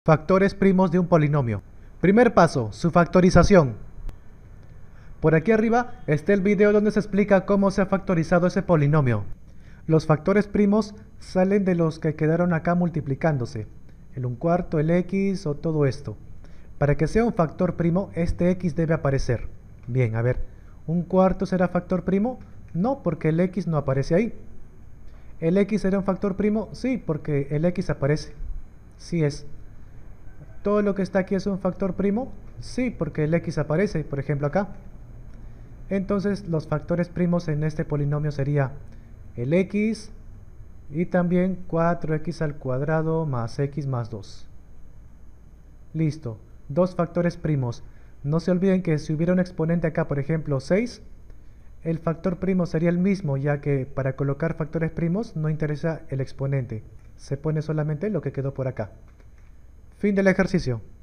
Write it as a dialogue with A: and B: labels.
A: Factores primos de un polinomio. Primer paso, su factorización. Por aquí arriba está el video donde se explica cómo se ha factorizado ese polinomio. Los factores primos salen de los que quedaron acá multiplicándose. El 1/4, el x o todo esto. Para que sea un factor primo, este x debe aparecer. Bien, a ver, ¿1/4 será factor primo? No, porque el x no aparece ahí. ¿El x será un factor primo? Sí, porque el x aparece. Sí es. ¿Todo lo que está aquí es un factor primo? Sí, porque el x aparece, por ejemplo acá. Entonces los factores primos en este polinomio sería el x y también 4x² más x más 2. Listo, dos factores primos. No se olviden que si hubiera un exponente acá, por ejemplo 6, el factor primo sería el mismo, ya que para colocar factores primos no interesa el exponente. Se pone solamente lo que quedó por acá. Fin del ejercicio.